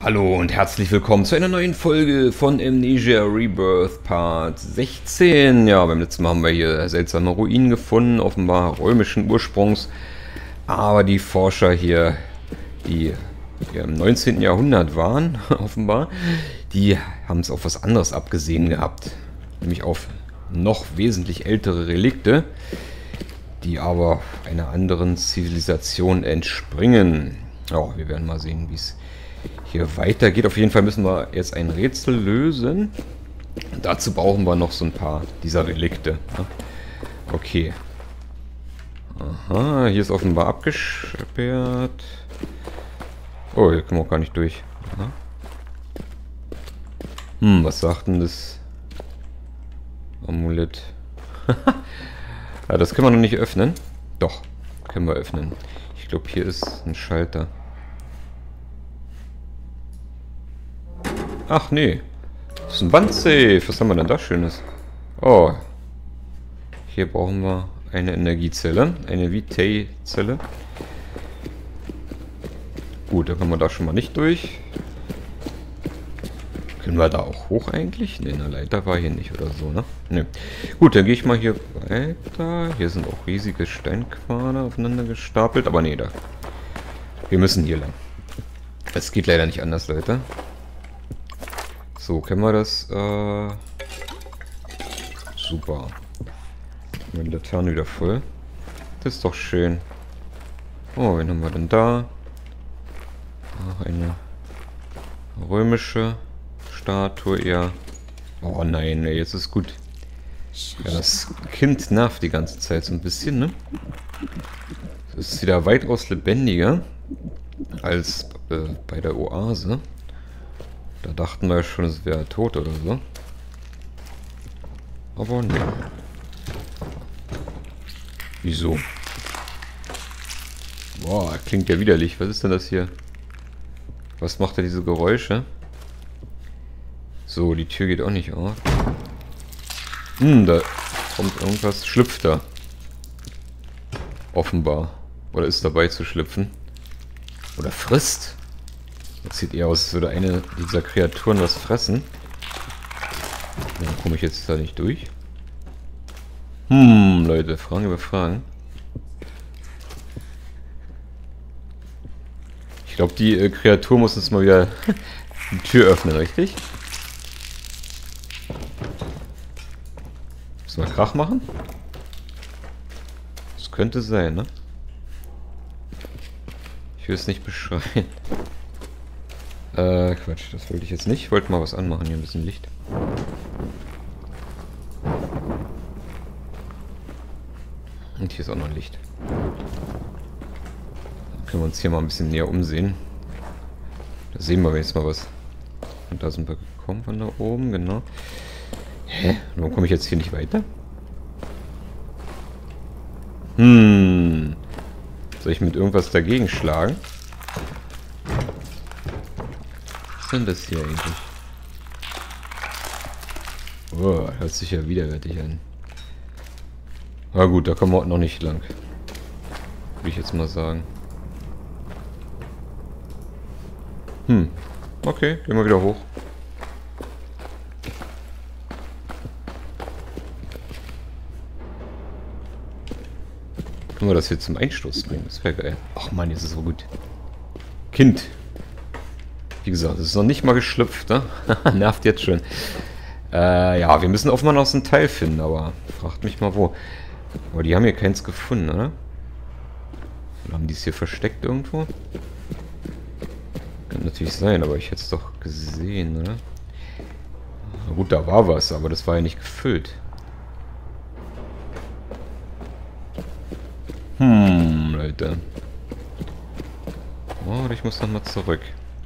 Hallo und herzlich willkommen zu einer neuen Folge von Amnesia Rebirth Part 16. Ja, beim letzten Mal haben wir hier seltsame Ruinen gefunden, offenbar römischen Ursprungs. Aber die Forscher hier, die hier im 19. Jahrhundert waren, offenbar, die haben es auf was anderes abgesehen gehabt. Nämlich auf noch wesentlich ältere Relikte, die aber einer anderen Zivilisation entspringen. Ja, wir werden mal sehen, wie es hier weitergeht. Auf jeden Fall müssen wir jetzt ein Rätsel lösen. Und dazu brauchen wir noch so ein paar dieser Relikte. Okay. Aha, hier ist offenbar abgesperrt. Oh, hier können wir auch gar nicht durch. Was sagt denn das Amulett? Ja, das können wir noch nicht öffnen. Doch, können wir öffnen. Ich glaube, hier ist ein Schalter. Ach nee. Das ist ein Wandsafe. Was haben wir denn da Schönes? Oh. Hier brauchen wir eine Energiezelle. Eine Vitae-Zelle. Gut, dann kommen wir da schon mal nicht durch. Können wir da auch hoch eigentlich? Ne, eine Leiter war hier nicht oder so, ne? Ne. Gut, dann gehe ich mal hier weiter. Hier sind auch riesige Steinquader aufeinander gestapelt. Aber nee, da. Wir müssen hier lang. Es geht leider nicht anders, Leute. So, kennen wir das? Super. Meine Laterne wieder voll. Das ist doch schön. Oh, wen haben wir denn da? Ach, eine römische Statue, ja. Oh nein, ey, jetzt ist gut. Ja, das Kind nervt die ganze Zeit so ein bisschen, ne? Es ist wieder weitaus lebendiger als bei der Oase. Da dachten wir schon, es wäre tot oder so. Aber ne. Wieso? Boah, klingt ja widerlich. Was ist denn das hier? Was macht denn diese Geräusche? So, die Tür geht auch nicht auf. Da kommt irgendwas. Schlüpft da. Offenbar. Oder ist dabei zu schlüpfen. Oder frisst. Das sieht eher aus, als würde eine dieser Kreaturen was fressen. Dann komme ich jetzt da nicht durch. Leute, Fragen über Fragen. Ich glaube, die Kreatur muss uns mal wieder die Tür öffnen, richtig? Müssen wir Krach machen? Das könnte sein, ne? Ich will es nicht beschreien. Quatsch, das wollte ich jetzt nicht. Ich wollte mal was anmachen, hier ein bisschen Licht. Und hier ist auch noch ein Licht. Dann können wir uns hier mal ein bisschen näher umsehen. Da sehen wir jetzt mal was. Und da sind wir gekommen von da oben, genau. Hä? Warum komme ich jetzt hier nicht weiter? Soll ich mit irgendwas dagegen schlagen? Was ist denn das hier eigentlich? Oh, hört sich ja widerwärtig an. Na gut, da kommen wir noch nicht lang. Würde ich jetzt mal sagen. Okay, gehen wir wieder hoch. Können wir das hier zum Einstoß bringen? Das wäre geil. Ach man, jetzt ist es so gut. Kind. Wie gesagt, es ist noch nicht mal geschlüpft, ne? Nervt jetzt schon. Ja, wir müssen offenbar noch so ein Teil finden, aber fragt mich mal wo. Aber die haben hier keins gefunden, oder? Oder haben die es hier versteckt irgendwo? Kann natürlich sein, aber ich hätte es doch gesehen, oder? Na gut, da war was, aber das war ja nicht gefüllt. Leute. Oh, ich muss nochmal zurück.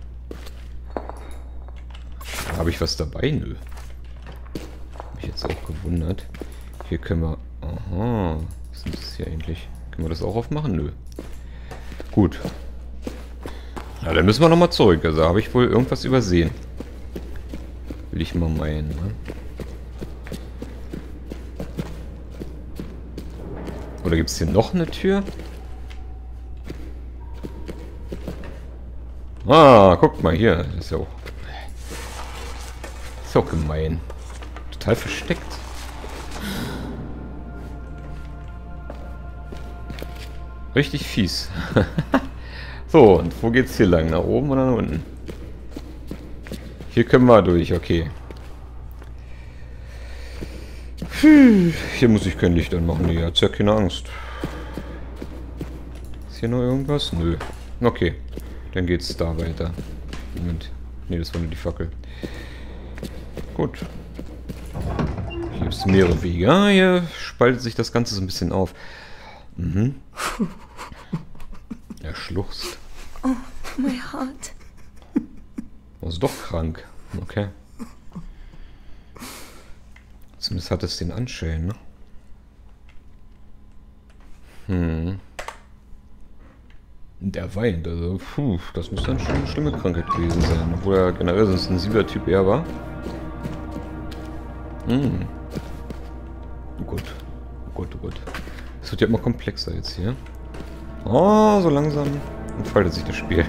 Habe ich was dabei? Nö. Hab mich jetzt auch gewundert. Hier können wir... Aha. Was ist das hier eigentlich? Können wir das auch aufmachen? Nö. Gut. Ja, dann müssen wir nochmal zurück. Also habe ich wohl irgendwas übersehen. Will ich mal meinen, ne? Oder gibt es hier noch eine Tür? Ah, guckt mal hier. Das ist ja auch gemein. Total versteckt. Richtig fies. So, und wo geht's hier lang? Nach oben oder nach unten? Hier können wir durch, okay. Hier muss ich kein Licht anmachen. Nee, hat's ja keine Angst. Ist hier noch irgendwas? Nö. Okay. Dann geht's da weiter. Moment. Ne, das war nur die Fackel. Gut. Hier gibt es mehrere Wege. Ah, hier spaltet sich das Ganze so ein bisschen auf. Mhm. Er schluchzt. Oh, my heart. Oh, ist doch krank. Okay. Zumindest hat es den Anschein, ne? Der weint, also, das muss dann schon eine schlimme Krankheit gewesen sein. Obwohl er generell so ein sensibler Typ eher war. Oh Gott. Oh Gott, oh Gott. Es wird ja immer komplexer jetzt hier. Oh, so langsam entfaltet sich das Spiel.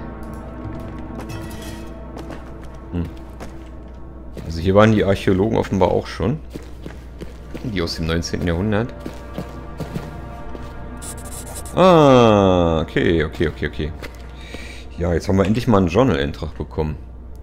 Also hier waren die Archäologen offenbar auch schon. Die aus dem 19. Jahrhundert. Ah, okay. Ja, jetzt haben wir endlich mal einen Journal-Eintrag bekommen.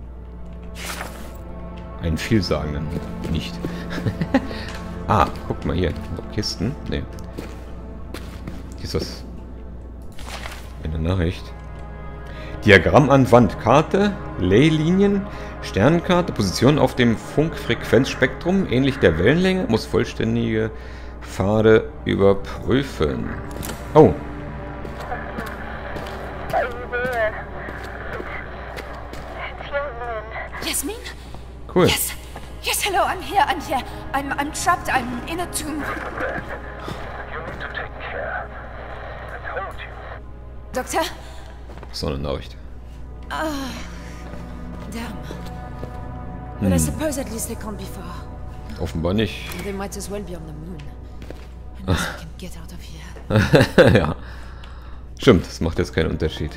Einen vielsagenden. Nicht. Ah, guck mal hier. Noch Kisten? Nee. Hier ist das. Eine Nachricht. Diagramm an Wand. Karte, Leylinien, Sternenkarte, Position auf dem Funkfrequenzspektrum, ähnlich der Wellenlänge, muss vollständige Pfade überprüfen. Oh. Yasmin? Cool. Yes. Yes, hello, I'm here. I'm trapped. I'm in a tomb. Doctor? So eine Nachricht. Damn. But I suppose at least they can't be far. Offenbar nicht. They might as well be on the moon. Unless we can get out of here. Ja. Stimmt, das macht jetzt keinen Unterschied.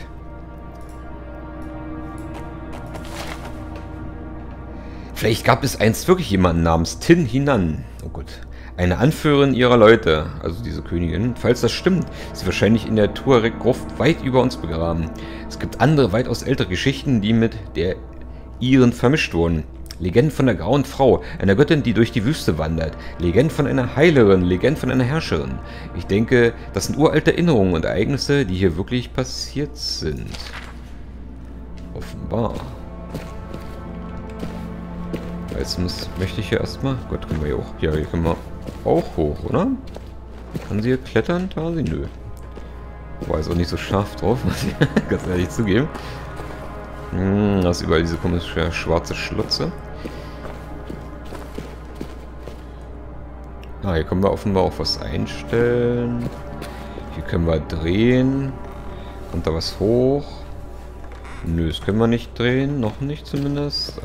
Vielleicht gab es einst wirklich jemanden namens Tin Hinan. Oh Gott. Eine Anführerin ihrer Leute, also diese Königin. Falls das stimmt, ist sie wahrscheinlich in der Tuareg-Gruft weit über uns begraben. Es gibt andere, weitaus ältere Geschichten, die mit der ihren vermischt wurden. Legenden von der grauen Frau, einer Göttin, die durch die Wüste wandert. Legenden von einer Heilerin, Legenden von einer Herrscherin. Ich denke, das sind uralte Erinnerungen und Ereignisse, die hier wirklich passiert sind. Offenbar. Jetzt möchte ich hier erstmal... Gott, können wir hier auch... Ja, hier können wir auch hoch, oder? Kann sie hier klettern? Da sie? Nö. War jetzt auch nicht so scharf drauf, muss ich ganz ehrlich zugeben. Da ist überall diese komische schwarze Schlotze. Ah, hier können wir offenbar auch was einstellen. Hier können wir drehen. Kommt da was hoch? Nö, das können wir nicht drehen. Noch nicht zumindest.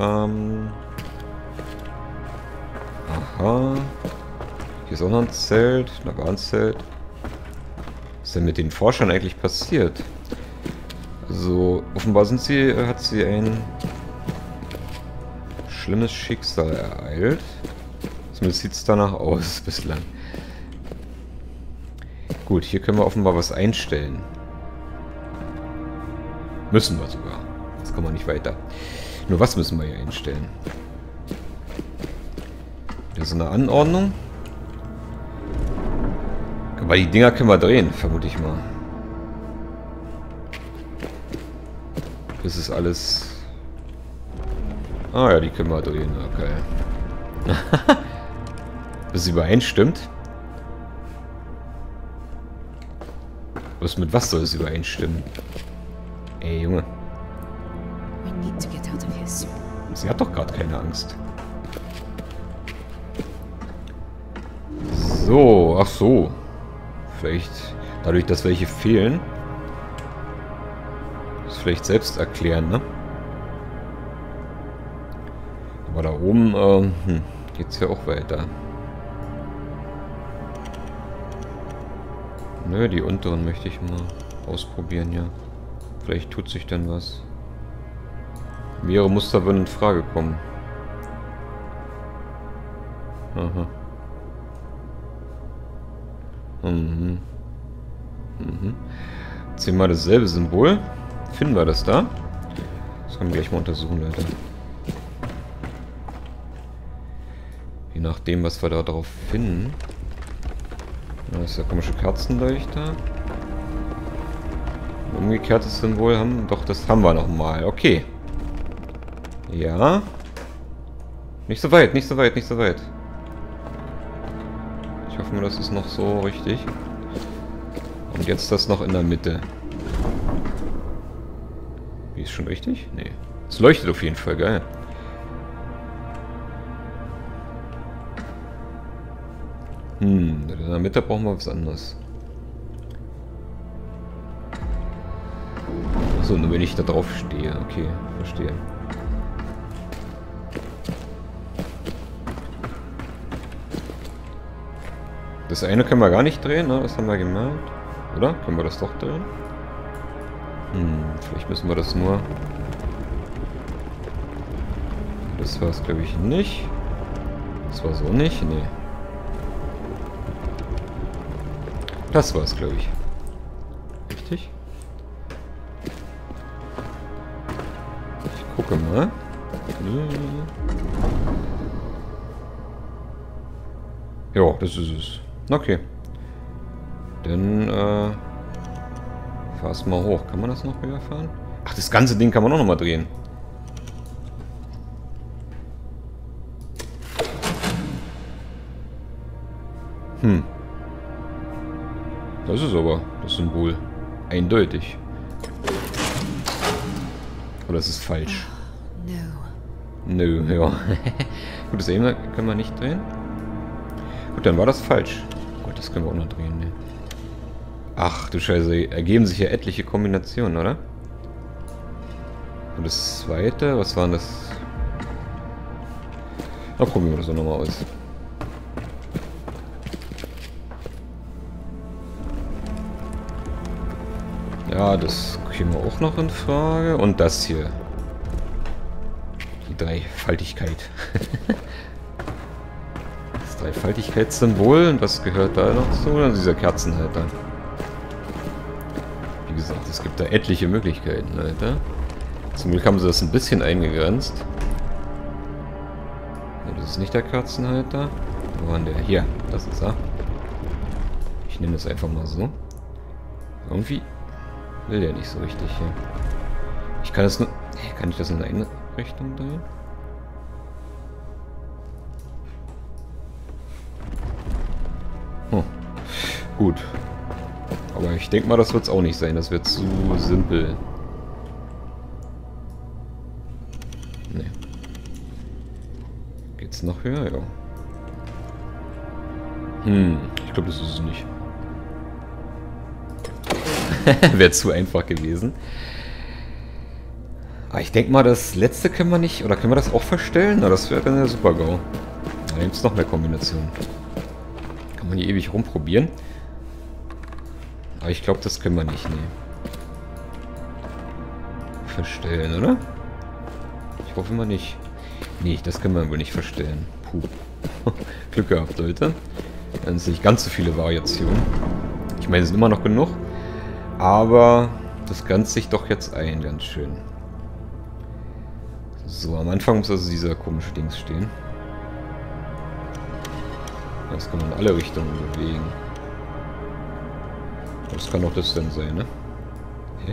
Aha. Hier ist auch noch ein Zelt. Da war ein Zelt. Was ist denn mit den Forschern eigentlich passiert? Also, offenbar hat sie ein schlimmes Schicksal ereilt. Zumindest sieht es danach aus, bislang. Gut, hier können wir offenbar was einstellen. Müssen wir sogar. Jetzt kommen wir nicht weiter. Nur was müssen wir hier einstellen? Das ist eine Anordnung. Aber die Dinger können wir drehen, vermute ich mal. Das ist alles... Ah ja, die können wir drehen. Okay. Bis es übereinstimmt. Was mit was soll es übereinstimmen? Ey, Junge. We need to get out of here soon. Sie hat doch gerade keine Angst. So, ach so. Vielleicht dadurch, dass welche fehlen. Das vielleicht selbst erklären, ne? Aber da oben geht's ja auch weiter. Nö, die unteren möchte ich mal ausprobieren, ja. Vielleicht tut sich dann was. Mehrere Muster würden in Frage kommen. Aha. Mhm. Mhm. Zehnmal dasselbe Symbol. Finden wir das da? Das können wir gleich mal untersuchen, Leute. Je nachdem, was wir da drauf finden. Das ist der komische Kerzenleuchter. Ein umgekehrtes Symbol haben. Doch, das haben wir nochmal. Okay. Ja. Nicht so weit, nicht so weit, nicht so weit. Ich hoffe mal, das ist noch so richtig. Und jetzt das noch in der Mitte. Wie ist schon richtig? Nee. Es leuchtet auf jeden Fall, geil. In der Mitte brauchen wir was anderes. Achso, nur wenn ich da drauf stehe. Okay, verstehe. Das eine können wir gar nicht drehen, ne? Das haben wir gemerkt. Oder? Können wir das doch drehen? Vielleicht müssen wir das nur... Das war es, glaube ich, nicht. Das war so nicht, nee. Das war es, glaube ich. Richtig? Ich gucke mal. Ja, das ist es. Okay. Dann, fahr's mal hoch. Kann man das noch rüberfahren? Ach, das ganze Ding kann man auch noch mal drehen. Das ist aber das Symbol. Eindeutig. Oder ist es falsch? Nö, ja. Gut, das eben können wir nicht drehen. Gut, dann war das falsch. Gut, das können wir auch noch drehen, ne? Ach du Scheiße, ergeben sich ja etliche Kombinationen, oder? Und das zweite, was war denn das? Na, probieren wir das doch nochmal aus. Ja, das kriegen wir auch noch in Frage. Und das hier. Die Dreifaltigkeit. Das Dreifaltigkeitssymbol. Und was gehört da noch zu? Also dieser Kerzenhalter. Wie gesagt, es gibt da etliche Möglichkeiten, Alter. Zum Glück haben sie das ein bisschen eingegrenzt. Ja, das ist nicht der Kerzenhalter. Wo war denn der? Hier, das ist er. Ich nenne es einfach mal so. Irgendwie will der nicht so richtig hier. Ich kann das nur... Kann ich das in eine Richtung drehen? Oh. Gut. Aber ich denke mal, das wird es auch nicht sein. Das wird zu simpel. Nee. Geht's noch höher? Ja. Ich glaube, das ist es nicht. Wäre zu einfach gewesen. Aber ich denke mal, das letzte können wir nicht... Oder können wir das auch verstellen? Na, das wäre dann der Super-GAU. Da gibt es noch mehr Kombinationen. Kann man hier ewig rumprobieren. Aber ich glaube, das können wir nicht, nee. Verstellen, oder? Ich hoffe mal nicht. Nee, das können wir wohl nicht verstellen. Puh. Glück gehabt, Leute. Dann sind nicht ganz so viele Variationen. Ich meine, es sind immer noch genug. Aber das grenzt sich doch jetzt ein, ganz schön. So, am Anfang muss also dieser komische Dings stehen. Das kann man in alle Richtungen bewegen. Das kann auch das denn sein, ne? Hä?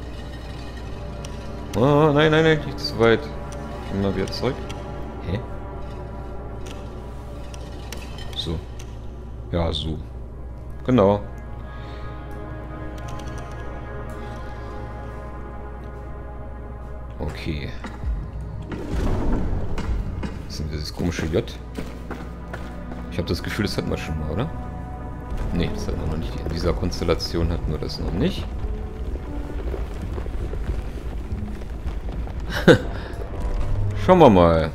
Oh, nein, nein, nein, nicht zu weit. Gehen wir wieder zurück. Hä? So. Ja, so. Genau. Okay. Was ist denn dieses komische J? Ich habe das Gefühl, das hatten wir schon mal, oder? Ne, das hatten wir noch nicht. In dieser Konstellation hatten wir das noch nicht. Schauen wir mal.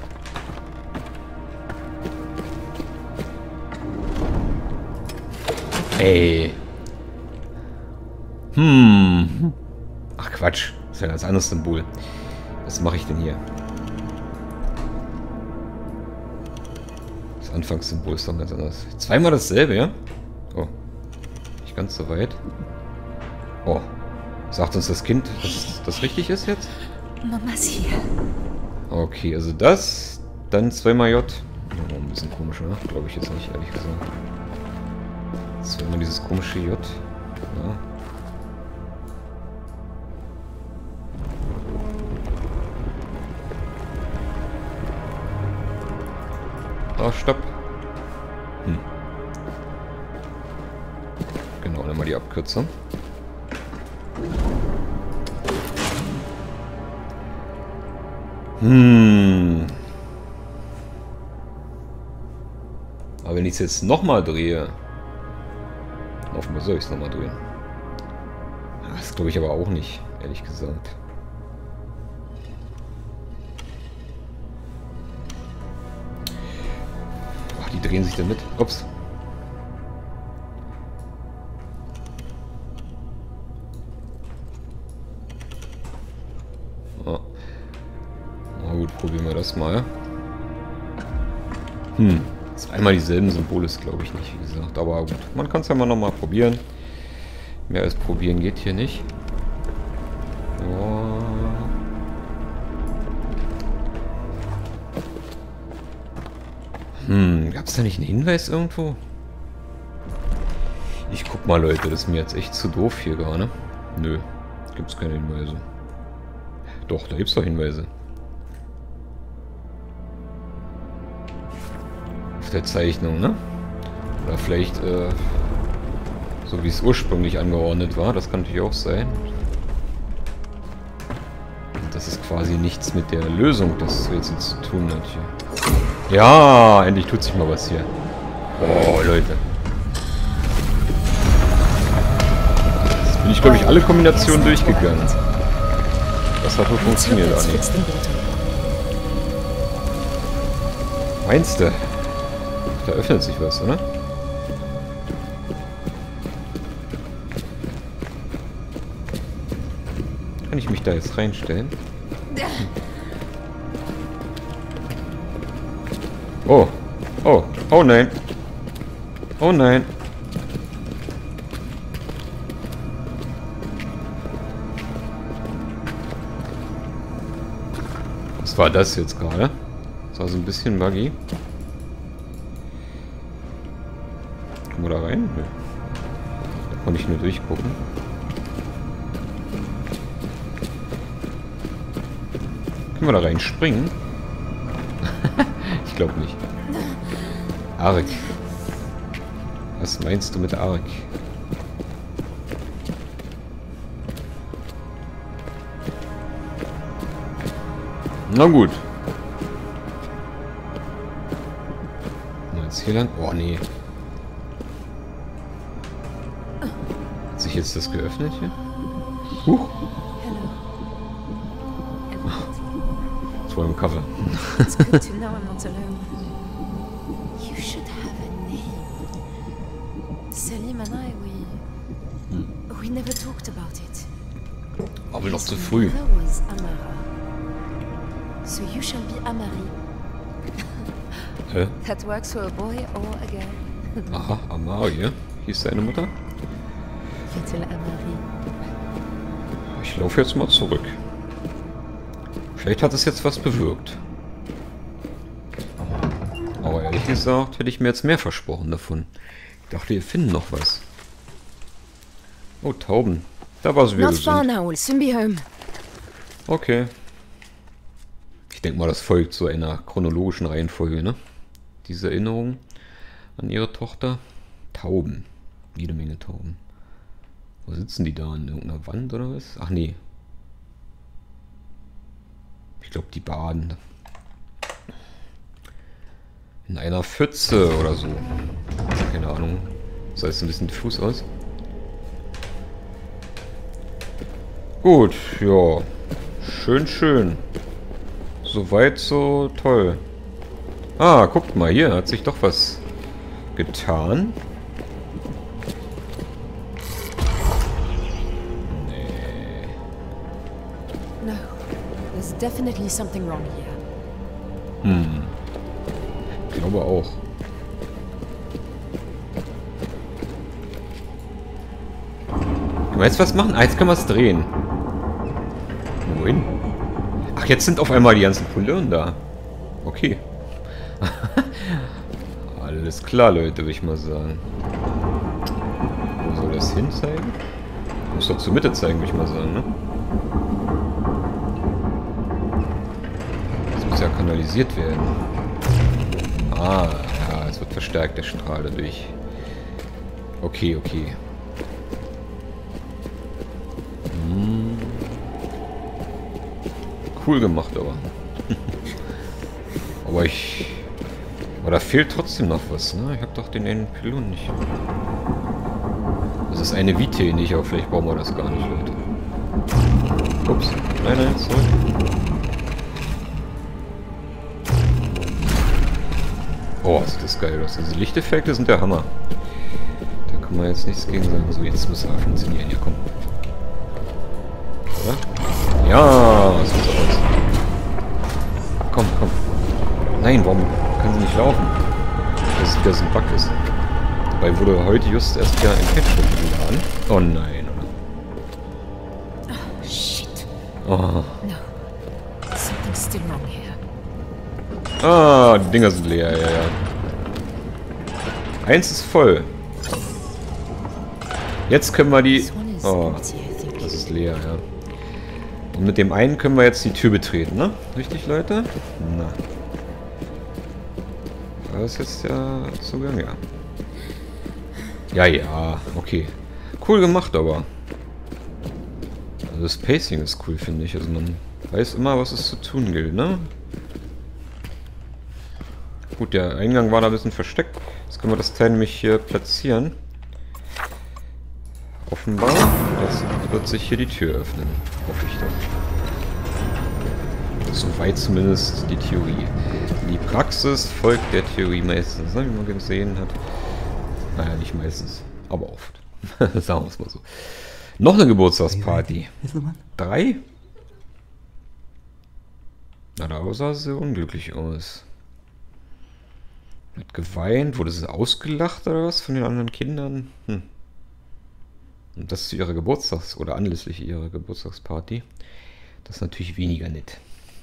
Ey. Ach Quatsch. Das ist ja ein ganz anderes Symbol. Was mache ich denn hier? Das Anfangssymbol ist doch ganz anders. Zweimal dasselbe, ja? Oh. Nicht ganz so weit. Oh. Sagt uns das Kind, dass das richtig ist jetzt? Mama's hier. Okay, also das, dann zweimal J. Oh, ein bisschen komisch, oder? Glaube ich jetzt nicht, ehrlich gesagt. Zweimal dieses komische J. Ja. Ah, stopp. Genau, dann mal die Abkürzung. Aber wenn ich es jetzt nochmal drehe... Offenbar soll ich es nochmal drehen. Das glaube ich aber auch nicht, ehrlich gesagt. Ach, die drehen sich dann mit. Ups. Oh. Na gut, probieren wir das mal. Zweimal dieselben Symbole ist, glaube ich, nicht, wie gesagt. Aber gut, man kann es ja mal nochmal probieren. Mehr als probieren geht hier nicht. Oh. Gab es da nicht einen Hinweis irgendwo? Ich guck mal, Leute, das ist mir jetzt echt zu doof hier gerade. Nö, gibt es keine Hinweise. Doch, da gibt es doch Hinweise. Auf der Zeichnung, ne? Oder vielleicht, so wie es ursprünglich angeordnet war. Das kann natürlich auch sein. Das ist quasi nichts mit der Lösung des Rätsels zu tun hat hier. Ja, endlich tut sich mal was hier. Oh, Leute. Jetzt bin ich, glaube ich, alle Kombinationen durchgegangen. Das hat wohl funktioniert, Anni. Meinst du? Da öffnet sich was, oder? Kann ich mich da jetzt reinstellen? Oh. Oh. Oh nein. Oh nein. Was war das jetzt gerade? Das war so ein bisschen buggy. Können wir da rein? Nee. Da konnte ich nur durchgucken. Können wir da rein springen? Ich glaube nicht. Ark. Was meinst du mit Ark? Na gut. Jetzt hier lang. Oh nee. Hat sich jetzt das geöffnet hier? Huch. Das war im Cover. It's good to know I'm not alone. You should have a name. Selim and I, we never talked about it. Aber noch zu früh. His mother was Amara. So you shall be Amari. Hä? That works for a boy or a girl. Aha, Amari, hieß seine Mutter. Little Amari. Ich laufe jetzt mal zurück. Vielleicht hat es jetzt was bewirkt. Aber ehrlich gesagt, hätte ich mir jetzt mehr versprochen davon. Ich dachte, wir finden noch was. Oh, Tauben. Da war es wieder Not far gesund. now, we'll soon be home. Okay. Ich denke mal, das folgt so einer chronologischen Reihenfolge, ne? Diese Erinnerung an ihre Tochter. Tauben. Jede Menge Tauben. Wo sitzen die da? An irgendeiner Wand oder was? Ach nee. Ich glaube, die baden. In einer Pfütze oder so. Keine Ahnung. Sah jetzt ein bisschen diffus aus. Gut, ja. Schön, schön. Soweit, so toll. Ah, guckt mal, hier hat sich doch was getan. No, there's definitely something wrong here. Ich glaube auch. Du meinst was machen? Ah, jetzt können wir es drehen. Wohin? Ach, jetzt sind auf einmal die ganzen Polyren da. Okay. Alles klar, Leute, würde ich mal sagen. Wo soll das hin zeigen? Muss doch zur Mitte zeigen, würde ich mal sagen, ne? Das muss ja kanalisiert werden. Ah, ja, es wird verstärkt, der Strahl dadurch. Okay, okay. Cool gemacht, aber. Aber da fehlt trotzdem noch was, ne? Ich hab doch den einen Pylon nicht. Das ist eine Vitae nicht, aber vielleicht brauchen wir das gar nicht, Leute. Ups. Nein, nein, zurück. Oh, sieht das geil aus. Diese Lichteffekte sind der Hammer. Da kann man jetzt nichts gegen sagen. So, jetzt muss er funktionieren. Ja, komm. Oder? Ja, so sieht's aus. Komm, komm. Nein, warum kann sie nicht laufen? Dass es wieder so ein Bug ist. Dabei wurde heute just erst ja ein Patch geladen. Oh nein, oder? Oh, shit. Oh. No. Something's still wrong here. Ah, die Dinger sind leer, ja, ja. Eins ist voll. Jetzt können wir die... Oh, das ist leer, ja. Und mit dem einen können wir jetzt die Tür betreten, ne? Richtig, Leute? Na. War das jetzt ja Zugang? Ja. Ja, ja, okay. Cool gemacht, aber. Also das Pacing ist cool, finde ich. Also man weiß immer, was es zu tun gilt, ne? Gut, der Eingang war da ein bisschen versteckt. Jetzt können wir das Teil nämlich hier platzieren. Offenbar. Jetzt wird sich hier die Tür öffnen. Hoffe ich doch. Soweit zumindest die Theorie. Die Praxis folgt der Theorie meistens, ne, wie man gesehen hat. Naja, nicht meistens, aber oft. Sagen wir es mal so. Noch eine Geburtstagsparty. 3? Na, da sah sie unglücklich aus. Hat geweint, wurde sie ausgelacht oder was von den anderen Kindern? Hm. Und das zu ihrer oder anlässlich ihrer Geburtstagsparty. Das ist natürlich weniger nett.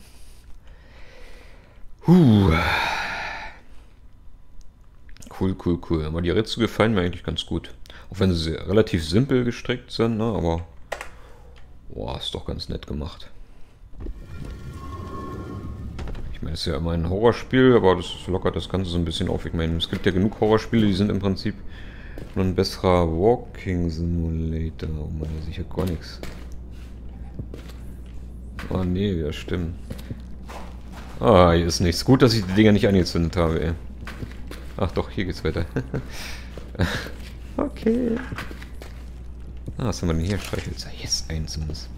Cool, cool, cool. Aber die Rätsel gefallen mir eigentlich ganz gut. Auch wenn sie relativ simpel gestrickt sind, ne? Aber boah, ist doch ganz nett gemacht. Ich meine, es ist ja immer ein Horrorspiel, aber das lockert das Ganze so ein bisschen auf. Ich meine, es gibt ja genug Horrorspiele, die sind im Prinzip nur ein besserer Walking Simulator. Oh Mann, da sehe ich ja gar nichts. Oh nee, ja stimmt. Ah, hier ist nichts. Gut, dass ich die Dinger nicht angezündet habe, ey. Ach doch, hier geht's weiter. Okay. Ah, was haben wir denn hier? Streichhölzer. Yes, eins zumindest.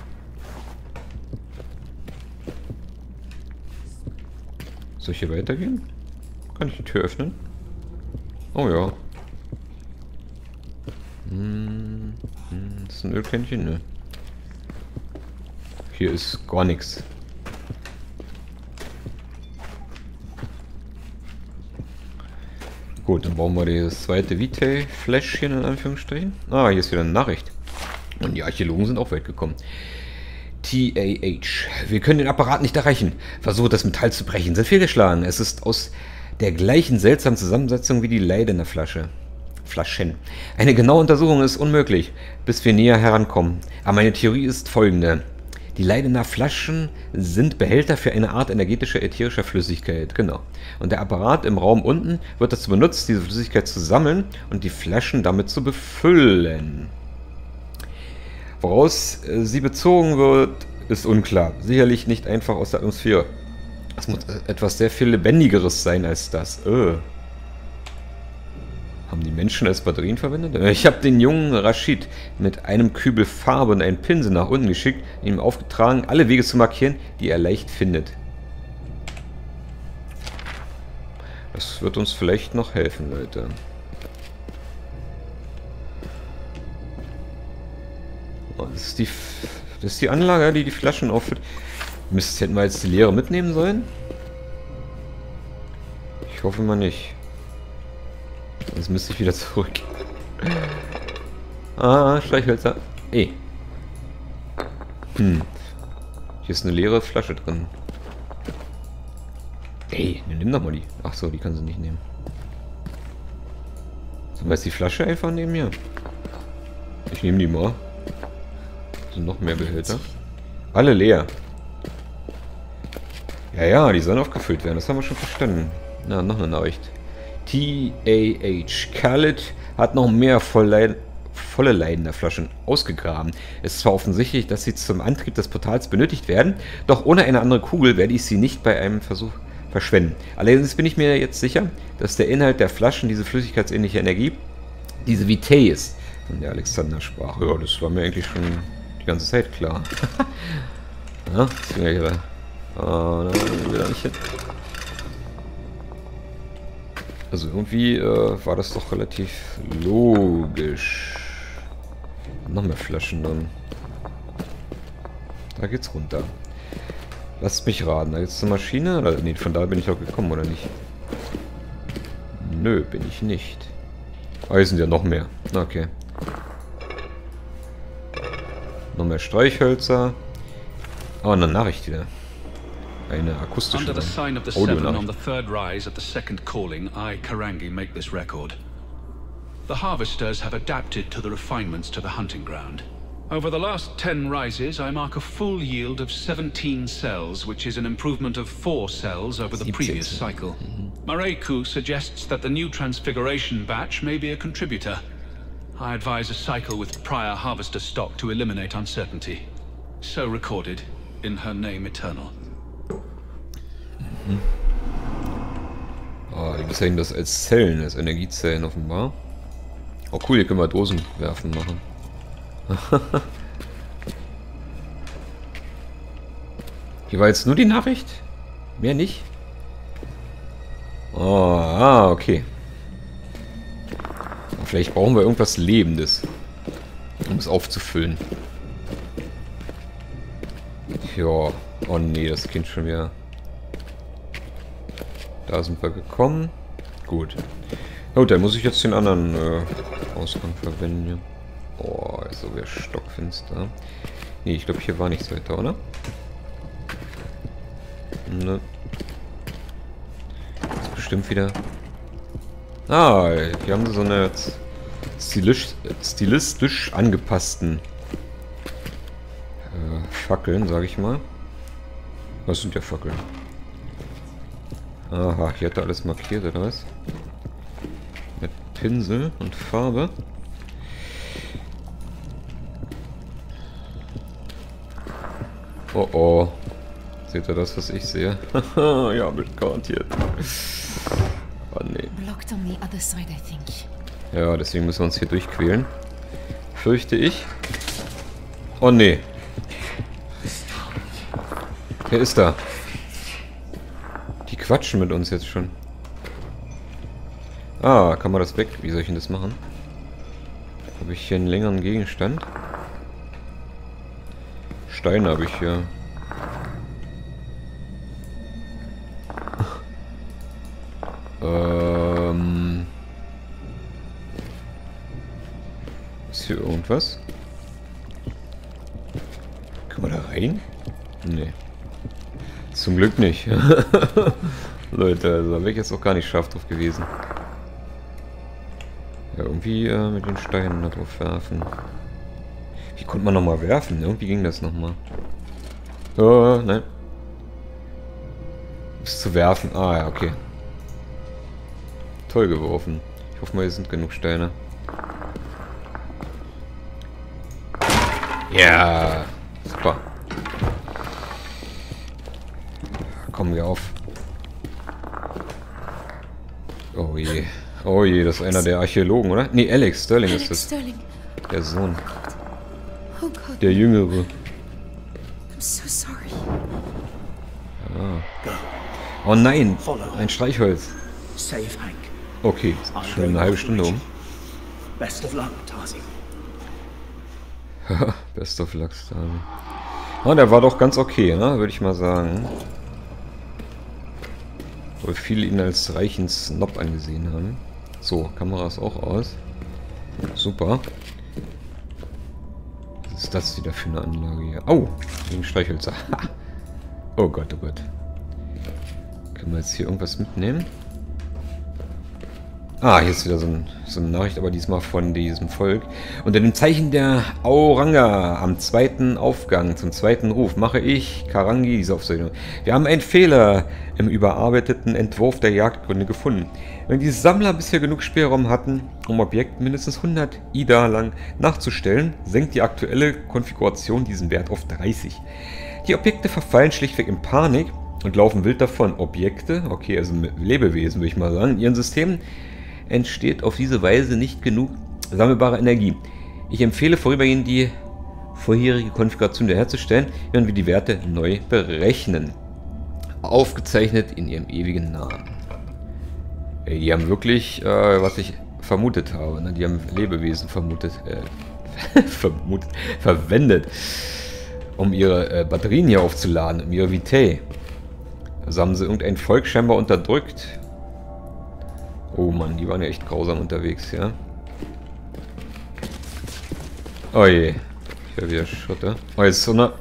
Soll ich hier weitergehen? Kann ich die Tür öffnen? Oh ja. Das ist ein Ölkännchen? Ne. Hier ist gar nichts. Gut, dann bauen wir das zweite Vitae-Fläschchen in Anführungsstrichen. Ah, hier ist wieder eine Nachricht. Und die Archäologen sind auch weit gekommen. TAH. Wir können den Apparat nicht erreichen. Versuche das Metall zu brechen. Sind fehlgeschlagen. Es ist aus der gleichen seltsamen Zusammensetzung wie die Leidener Flaschen. Eine genaue Untersuchung ist unmöglich, bis wir näher herankommen. Aber meine Theorie ist folgende. Die Leidener Flaschen sind Behälter für eine Art energetischer ätherischer Flüssigkeit. Genau. Und der Apparat im Raum unten wird dazu benutzt, diese Flüssigkeit zu sammeln und die Flaschen damit zu befüllen. Woraus sie bezogen wird, ist unklar. Sicherlich nicht einfach aus der Atmosphäre. Es muss etwas sehr viel Lebendigeres sein als das. Haben die Menschen als Batterien verwendet? Ich habe den jungen Rashid mit einem Kübel Farbe und einem Pinsel nach unten geschickt und ihm aufgetragen, alle Wege zu markieren, die er leicht findet. Das wird uns vielleicht noch helfen, Leute. Oh, das ist die Anlage, die die Flaschen auffüllt. Hätten wir jetzt die leere mitnehmen sollen? Ich hoffe mal nicht. Sonst müsste ich wieder zurück. Ah, Streichhölzer. Hier ist eine leere Flasche drin. Nimm doch mal die. Ach so, die kannst du nicht nehmen. Sollen wir jetzt die Flasche einfach nehmen hier? Ich nehme die mal. Sind noch mehr Behälter. Alle leer. Ja, die sollen aufgefüllt werden. Das haben wir schon verstanden. Na, noch eine Nachricht. TAH. Khaled hat noch mehr volle leidender Flaschen ausgegraben. Es ist zwar offensichtlich, dass sie zum Antrieb des Portals benötigt werden, doch ohne eine andere Kugel werde ich sie nicht bei einem Versuch verschwenden. Allerdings bin ich mir jetzt sicher, dass der Inhalt der Flaschen diese flüssigkeitsähnliche Energie, diese Vitae ist, von der Alexander sprach. Ja, das war mir eigentlich schon die ganze Zeit klar. Ja, das ging ja hier. Da will er nicht hin. Also irgendwie war das doch relativ logisch. Noch mehr Flaschen dann. Da geht's runter. Lasst mich raten. Da geht's zur Maschine? Oder, nee, von da bin ich auch gekommen, oder nicht? Nö, bin ich nicht. Ah, hier sind ja noch mehr. Okay. Noch mehr Streichhölzer. Oh, eine Nachricht wieder. Eine akustische Under the sign of the seven on the third rise at the second calling, I, Karangi, make this record. The harvesters have adapted to the refinements to the hunting ground. Over the last 10 rises, I mark a full yield of 17 cells, which is an improvement of 4 cells over the previous cycle. Mareku suggests that the new Transfiguration batch may be a contributor. I advise a cycle with prior harvester stock to eliminate uncertainty. So recorded, in her name eternal. Die bezeichnen das als Zellen, als Energiezellen offenbar. Oh cool, hier können wir Dosen werfen machen. Hier war jetzt nur die Nachricht? Mehr nicht? Oh, okay. Vielleicht brauchen wir irgendwas Lebendes, um es aufzufüllen. Ja. Oh nee, das Kind schon wieder. Da sind wir gekommen. Gut. Oh, dann muss ich jetzt den anderen Ausgang verwenden hier. Oh, ist so wieder stockfinster. Nee, ich glaube, hier war nichts weiter, oder? Ne. Ist bestimmt wieder. Ah, hier haben sie so eine stilistisch angepassten Fackeln, sage ich mal. Was sind ja Fackeln? Aha, hier hat er alles markiert, oder was? Mit Pinsel und Farbe. Oh oh. Seht ihr das, was ich sehe? Ja, mit garantiert. Oh nee. Ja, deswegen müssen wir uns hier durchquälen. Fürchte ich. Oh nee. Wer ist da? Die quatschen mit uns jetzt schon. Ah, kann man das weg? Wie soll ich denn das machen? Habe ich hier einen längeren Gegenstand? Steine habe ich hier. Ist hier irgendwas? Kann man da rein? Nee. Zum Glück nicht. Leute, also da wäre ich jetzt auch gar nicht scharf drauf gewesen. Ja, irgendwie mit den Steinen da drauf werfen. Wie konnte man nochmal werfen? Irgendwie ging das nochmal. Nein. Ist zu werfen. Ah ja, okay. Toll geworfen. Ich hoffe mal, hier sind genug Steine. Ja, super. Kommen wir auf. Oh je. Oh je, das ist einer der Archäologen, oder? Nee, Alex Sterling ist das. Der Sohn. Oh Gott. Der Jüngere. I'm so sorry. Ah. Oh nein, ein Streichholz. Save Hank. Okay, schon eine halbe Stunde um. Best of luck, Tarzi. Best of luck, Tarzi. Oh, der war doch ganz okay, ne? Würde ich mal sagen. Weil viele ihn als reichen Snob angesehen haben. So, Kamera ist auch aus. Super. Was ist das wieder für eine Anlage hier? Oh, gegen Streichhölzer. Oh Gott, oh Gott. Können wir jetzt hier irgendwas mitnehmen? Ah, hier ist wieder so eine Nachricht, aber diesmal von diesem Volk. Unter dem Zeichen der Auranga am zweiten Aufgang, zum zweiten Ruf, mache ich, Karangi, diese Aufzeichnung. Wir haben einen Fehler im überarbeiteten Entwurf der Jagdgründe gefunden. Wenn die Sammler bisher genug Spielraum hatten, um Objekte mindestens 100 IDA lang nachzustellen, senkt die aktuelle Konfiguration diesen Wert auf 30. Die Objekte verfallen schlichtweg in Panik und laufen wild davon. Objekte, okay, also Lebewesen würde ich mal sagen, in ihren Systemen entsteht auf diese Weise nicht genug sammelbare Energie. Ich empfehle vorübergehend die vorherige Konfiguration wiederherzustellen, während wir die Werte neu berechnen. Aufgezeichnet in ihrem ewigen Namen. Ey, die haben wirklich, was ich vermutet habe, ne? Die haben Lebewesen verwendet, um ihre Batterien hier aufzuladen, um ihre Vitae. Also haben sie irgendein Volk scheinbar unterdrückt. Oh Mann, die waren ja echt grausam unterwegs, ja. Oh je. Ich höre wieder Schotter. Oh, jetzt ist so eine...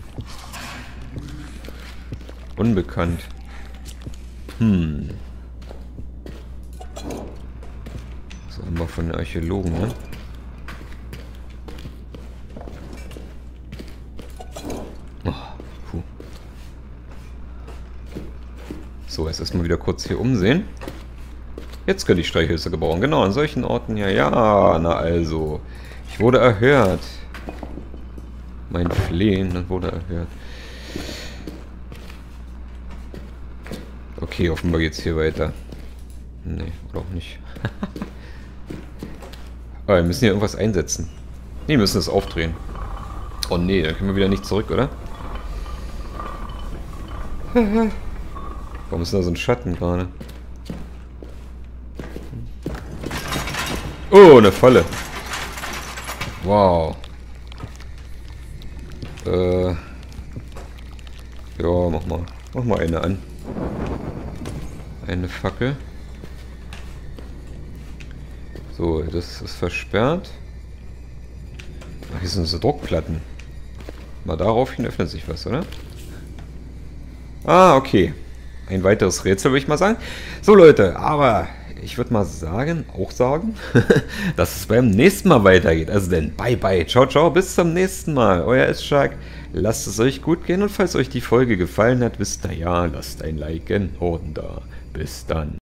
Unbekannt. So, immer von den Archäologen, ne? Oh, puh. So, jetzt erstmal wieder kurz hier umsehen. Jetzt könnte ich Streichhölzer gebrauchen. Genau, an solchen Orten ja. Ja, na also. Ich wurde erhört. Mein Flehen wurde erhört. Okay, offenbar geht's hier weiter. Nee, oder auch nicht. Oh, wir müssen hier irgendwas einsetzen. Nee, wir müssen das aufdrehen. Oh nee, dann können wir wieder nicht zurück, oder? Warum ist da so ein Schatten gerade? Oh, eine Falle. Wow. Ja, mach mal eine an. Eine Fackel. So, das ist versperrt. Ach, hier sind so Druckplatten. Mal daraufhin öffnet sich was, oder? Ah, okay. Ein weiteres Rätsel, würde ich mal sagen. So, Leute, aber ich würde mal sagen, dass es beim nächsten Mal weitergeht. Also denn, bye bye, ciao, ciao, bis zum nächsten Mal. Euer S-Shark, lasst es euch gut gehen und falls euch die Folge gefallen hat, wisst ihr ja, lasst ein Like und Orden da. Bis dann.